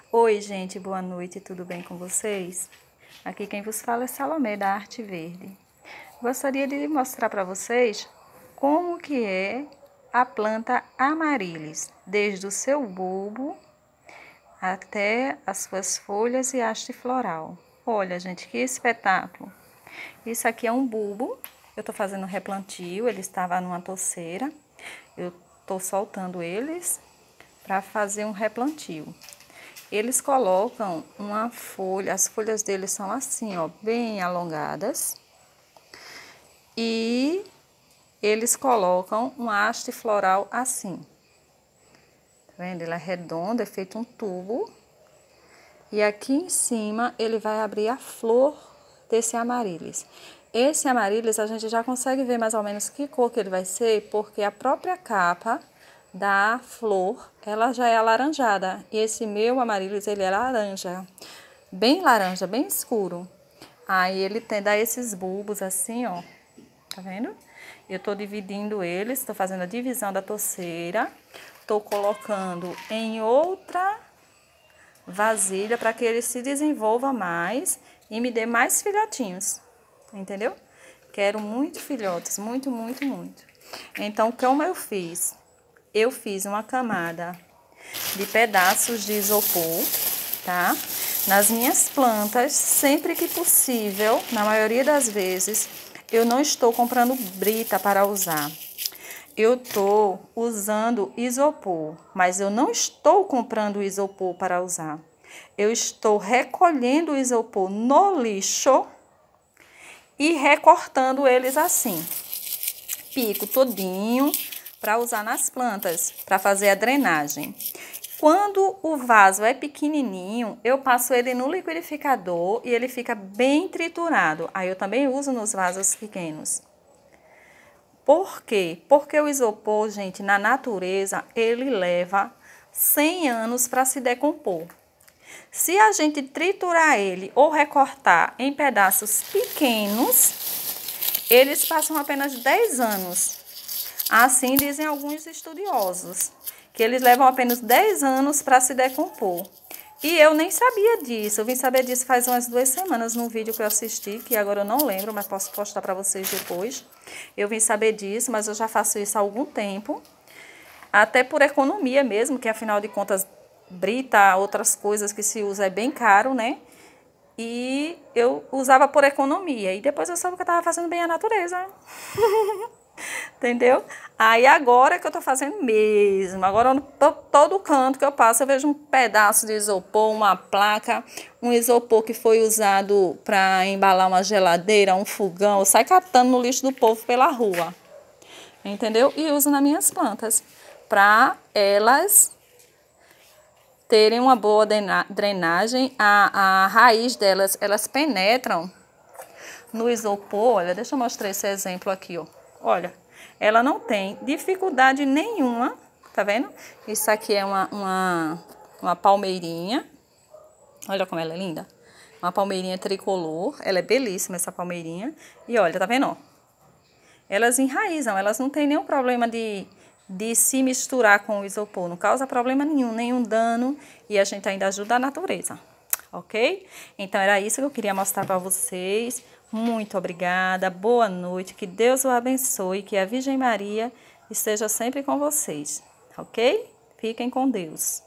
Oi, gente, boa noite, tudo bem com vocês? Aqui quem vos fala é Salomé, da Arte Verde. Gostaria de mostrar para vocês como que é a planta amaryllis, desde o seu bulbo até as suas folhas e haste floral. Olha, gente, que espetáculo! Isso aqui é um bulbo, eu estou fazendo replantio, ele estava numa toceira, eu estou soltando eles para fazer um replantio. Eles colocam uma folha, as folhas deles são assim, ó, bem alongadas. E eles colocam uma haste floral assim. Tá vendo? Ele é redondo, é feito um tubo. E aqui em cima ele vai abrir a flor desse amaryllis. Esse amaryllis a gente já consegue ver mais ou menos que cor que ele vai ser, porque a própria capa da flor, ela já é alaranjada. E esse meu amaryllis, ele é laranja, bem escuro. Aí ele dá esses bulbos assim, ó, tá vendo? Eu tô dividindo eles, tô fazendo a divisão da toceira, tô colocando em outra vasilha para que ele se desenvolva mais e me dê mais filhotinhos, entendeu? Quero muito filhotes, muito. Então, como eu fiz? Eu fiz uma camada de pedaços de isopor, tá? Nas minhas plantas, sempre que possível, na maioria das vezes, eu não estou comprando brita para usar. Eu estou usando isopor, mas eu não estou comprando isopor para usar. Eu estou recolhendo o isopor no lixo e recortando eles assim. Pico todinho para usar nas plantas, para fazer a drenagem. Quando o vaso é pequenininho, eu passo ele no liquidificador e ele fica bem triturado. Aí eu também uso nos vasos pequenos. Por quê? Porque o isopor, gente, na natureza, ele leva 100 anos para se decompor. Se a gente triturar ele ou recortar em pedaços pequenos, eles passam apenas 10 anos. Assim dizem alguns estudiosos, que eles levam apenas 10 anos para se decompor. E eu nem sabia disso, eu vim saber disso faz umas 2 semanas num vídeo que eu assisti, que agora eu não lembro, mas posso postar para vocês depois. Eu vim saber disso, mas eu já faço isso há algum tempo, até por economia mesmo, que afinal de contas, brita, outras coisas que se usa é bem caro, né? E eu usava por economia, e depois eu soube que eu estava fazendo bem à natureza. Entendeu? Aí agora que eu tô fazendo mesmo. Agora todo canto que eu passo eu vejo um pedaço de isopor, uma placa, um isopor que foi usado para embalar uma geladeira, um fogão. Eu saio catando no lixo do povo pela rua. Entendeu? E uso nas minhas plantas para elas terem uma boa drenagem. A raiz delas, elas penetram no isopor. Olha, deixa eu mostrar esse exemplo aqui, ó. Olha, ela não tem dificuldade nenhuma, tá vendo? Isso aqui é uma palmeirinha. Olha como ela é linda. Uma palmeirinha tricolor. Ela é belíssima, essa palmeirinha. E olha, tá vendo, ó? Elas enraizam, elas não têm nenhum problema de se misturar com o isopor. Não causa problema nenhum dano. E a gente ainda ajuda a natureza, ok? Então, era isso que eu queria mostrar para vocês. Muito obrigada, boa noite, que Deus o abençoe, que a Virgem Maria esteja sempre com vocês, ok? Fiquem com Deus.